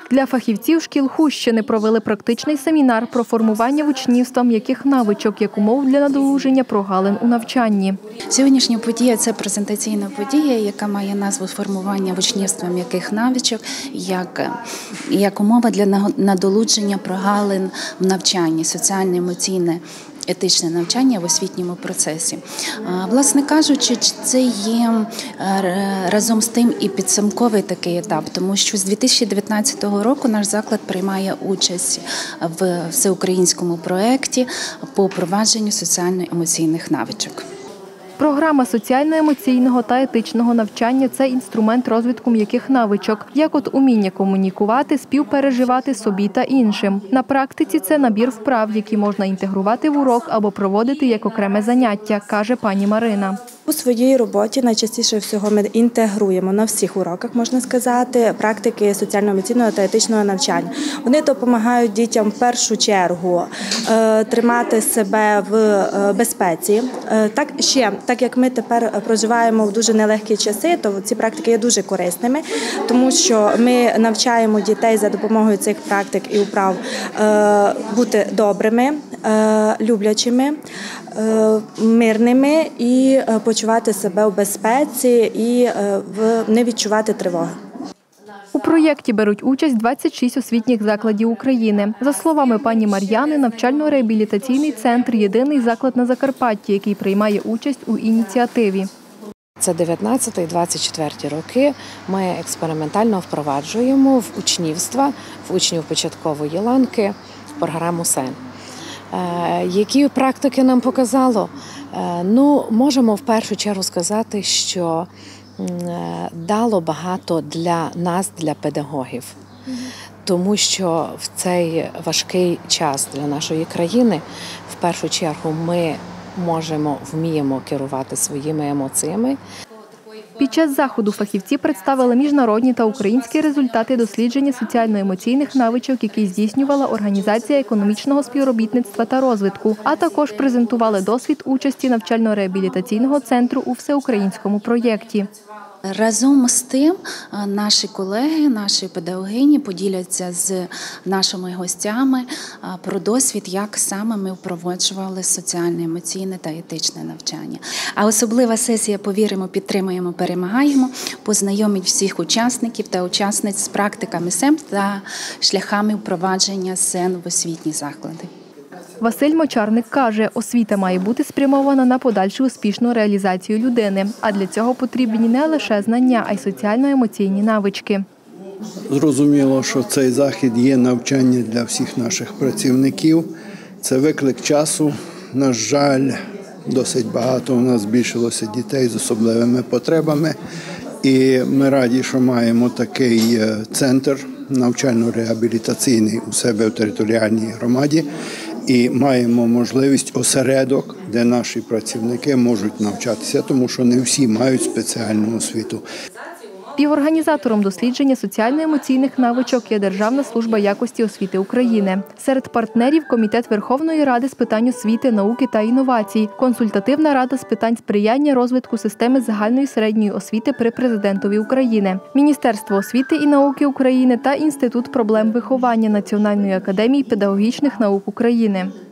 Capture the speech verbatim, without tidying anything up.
Для фахівців шкіл Хустщини провели практичний семінар про формування в учнівства м'яких навичок як умов для надолуження прогалин у навчанні. Сьогоднішня подія – це презентаційна подія, яка має назву «Формування в учнівства м'яких навичок» як, як умова для надолуження прогалин в навчанні, соціально-емоційне, етичне навчання в освітньому процесі. Власне кажучи, це є разом з тим і підсумковий такий етап, тому що з дві тисячі дев'ятнадцятого року наш заклад приймає участь в всеукраїнському проєкті по впровадженню соціально-емоційних навичок. Програма соціально-емоційного та етичного навчання – це інструмент розвитку м'яких навичок, як от уміння комунікувати, співпереживати собі та іншим. На практиці це набір вправ, які можна інтегрувати в урок або проводити як окреме заняття, каже пані Марина. У своїй роботі найчастіше всього ми інтегруємо на всіх уроках, можна сказати, практики соціально-емоційного та етичного навчання. Вони допомагають дітям в першу чергу тримати себе в безпеці. Так, ще, так як ми тепер проживаємо в дуже нелегкі часи, то ці практики є дуже корисними, тому що ми навчаємо дітей за допомогою цих практик і вправ бути добрими, люблячими, мирними і почувати себе у безпеці і не відчувати тривоги. У проєкті беруть участь двадцять шість освітніх закладів України. За словами пані Мар'яни, навчально-реабілітаційний центр – єдиний заклад на Закарпатті, який приймає участь у ініціативі. Це дев'ятнадцятий - двадцять четвертий роки. Ми експериментально впроваджуємо в учнівства, в учнів початкової ланки програму СЕН. Які практики нам показало? Ну, можемо в першу чергу сказати, що дало багато для нас, для педагогів. Тому що в цей важкий час для нашої країни, в першу чергу, ми можемо, вміємо керувати своїми емоціями. Під час заходу фахівці представили міжнародні та українські результати дослідження соціально-емоційних навичок, які здійснювала Організація економічного співробітництва та розвитку, а також презентували досвід участі навчально-реабілітаційного центру у всеукраїнському проєкті. Разом з тим наші колеги, наші педагогині поділяться з нашими гостями про досвід, як саме ми впроваджували соціально-емоційне та етичне навчання. А особлива сесія «Повіримо, підтримаємо, перемагаємо» познайомить всіх учасників та учасниць з практиками СЕМ та шляхами впровадження СЕН в освітні заклади. Василь Мочарник каже, освіта має бути спрямована на подальшу успішну реалізацію людини. А для цього потрібні не лише знання, а й соціально-емоційні навички. Зрозуміло, що цей захід є навчання для всіх наших працівників. Це виклик часу. На жаль, досить багато у нас збільшилося дітей з особливими потребами. І ми раді, що маємо такий центр навчально-реабілітаційний у себе в територіальній громаді. І маємо можливість осередок, де наші працівники можуть навчатися, тому що не всі мають спеціальну освіту. Співорганізатором дослідження соціально-емоційних навичок є Державна служба якості освіти України. Серед партнерів – Комітет Верховної Ради з питань освіти, науки та інновацій, Консультативна рада з питань сприяння розвитку системи загальної середньої освіти при Президентові України, Міністерство освіти і науки України та Інститут проблем виховання Національної академії педагогічних наук України.